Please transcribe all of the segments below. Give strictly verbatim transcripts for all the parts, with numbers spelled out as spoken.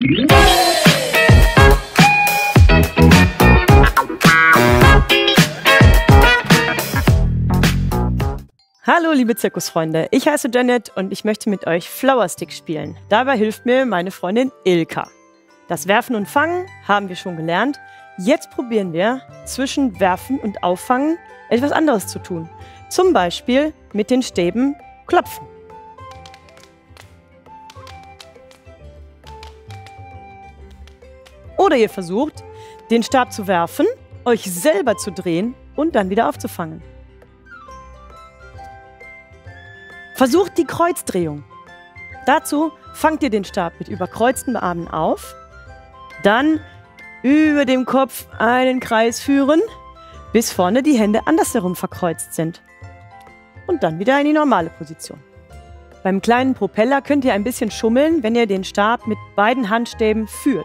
Hallo liebe Zirkusfreunde, ich heiße Janet und ich möchte mit euch Flowerstick spielen. Dabei hilft mir meine Freundin Ilka. Das Werfen und Fangen haben wir schon gelernt. Jetzt probieren wir zwischen Werfen und Auffangen etwas anderes zu tun. Zum Beispiel mit den Stäben klopfen. Oder ihr versucht, den Stab zu werfen, euch selber zu drehen und dann wieder aufzufangen. Versucht die Kreuzdrehung. Dazu fangt ihr den Stab mit überkreuzten Armen auf, dann über dem Kopf einen Kreis führen, bis vorne die Hände andersherum verkreuzt sind. Und dann wieder in die normale Position. Beim kleinen Propeller könnt ihr ein bisschen schummeln, wenn ihr den Stab mit beiden Handstäben führt.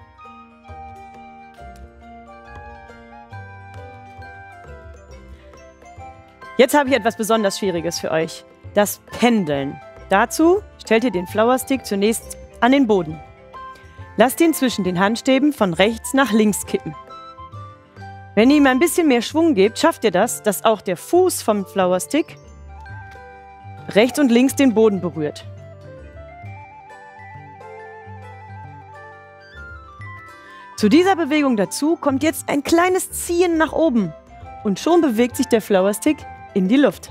Jetzt habe ich etwas besonders Schwieriges für euch. Das Pendeln. Dazu stellt ihr den Flowerstick zunächst an den Boden. Lasst ihn zwischen den Handstäben von rechts nach links kippen. Wenn ihr ihm ein bisschen mehr Schwung gebt, schafft ihr das, dass auch der Fuß vom Flowerstick rechts und links den Boden berührt. Zu dieser Bewegung dazu kommt jetzt ein kleines Ziehen nach oben und schon bewegt sich der Flowerstick in die Luft.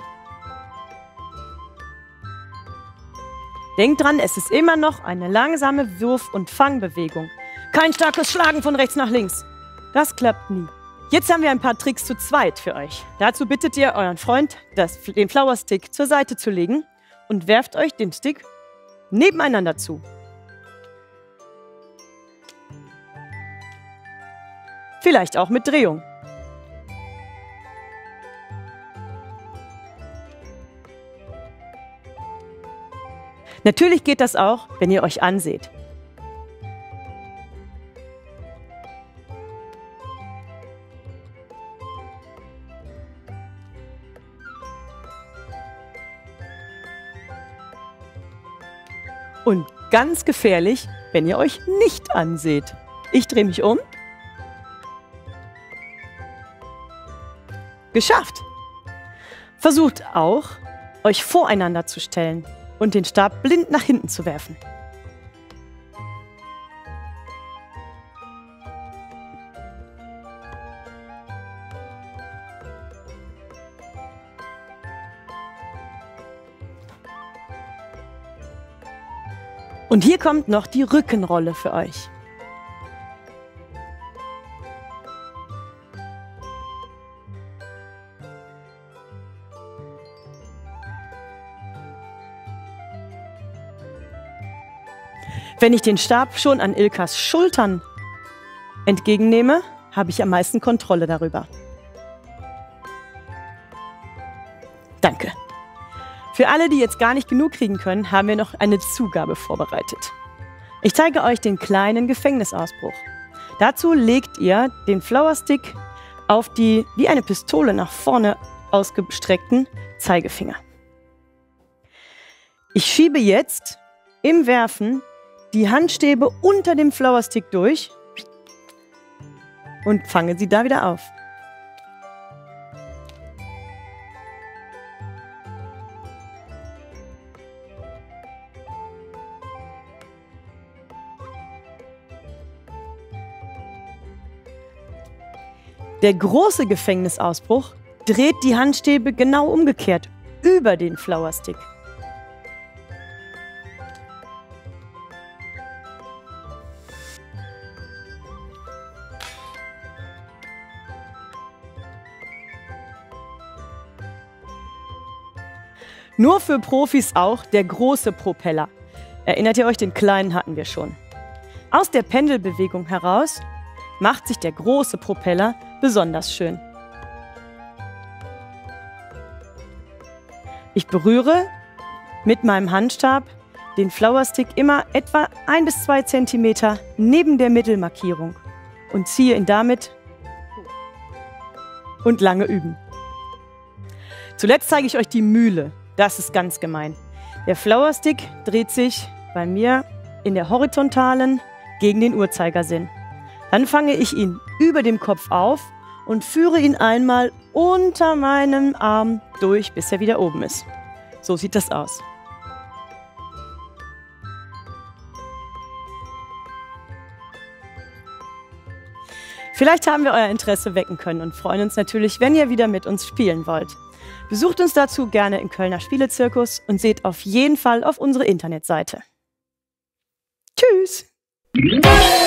Denkt dran, es ist immer noch eine langsame Wurf- und Fangbewegung. Kein starkes Schlagen von rechts nach links. Das klappt nie. Jetzt haben wir ein paar Tricks zu zweit für euch. Dazu bittet ihr euren Freund, das, den Flowerstick zur Seite zu legen und werft euch den Stick nebeneinander zu. Vielleicht auch mit Drehung. Natürlich geht das auch, wenn ihr euch anseht. Und ganz gefährlich, wenn ihr euch nicht anseht. Ich drehe mich um. Geschafft! Versucht auch, euch voreinander zu stellen und den Stab blind nach hinten zu werfen. Und hier kommt noch die Rückenrolle für euch. Wenn ich den Stab schon an Ilkas Schultern entgegennehme, habe ich am meisten Kontrolle darüber. Danke. Für alle, die jetzt gar nicht genug kriegen können, haben wir noch eine Zugabe vorbereitet. Ich zeige euch den kleinen Gefängnisausbruch. Dazu legt ihr den Flowerstick auf die wie eine Pistole nach vorne ausgestreckten Zeigefinger. Ich schiebe jetzt im Werfen die Handstäbe unter dem Flowerstick durch und fange sie da wieder auf. Der große Gefängnisausbruch dreht die Handstäbe genau umgekehrt, über den Flowerstick. Nur für Profis auch der große Propeller. Erinnert ihr euch, den kleinen hatten wir schon. Aus der Pendelbewegung heraus macht sich der große Propeller besonders schön. Ich berühre mit meinem Handstab den Flowerstick immer etwa ein bis zwei Zentimeter neben der Mittelmarkierung und ziehe ihn damit und lange üben. Zuletzt zeige ich euch die Mühle. Das ist ganz gemein. Der Flowerstick dreht sich bei mir in der horizontalen gegen den Uhrzeigersinn. Dann fange ich ihn über dem Kopf auf und führe ihn einmal unter meinem Arm durch, bis er wieder oben ist. So sieht das aus. Vielleicht haben wir euer Interesse wecken können und freuen uns natürlich, wenn ihr wieder mit uns spielen wollt. Besucht uns dazu gerne im Kölner Spielezirkus und seht auf jeden Fall auf unsere Internetseite. Tschüss!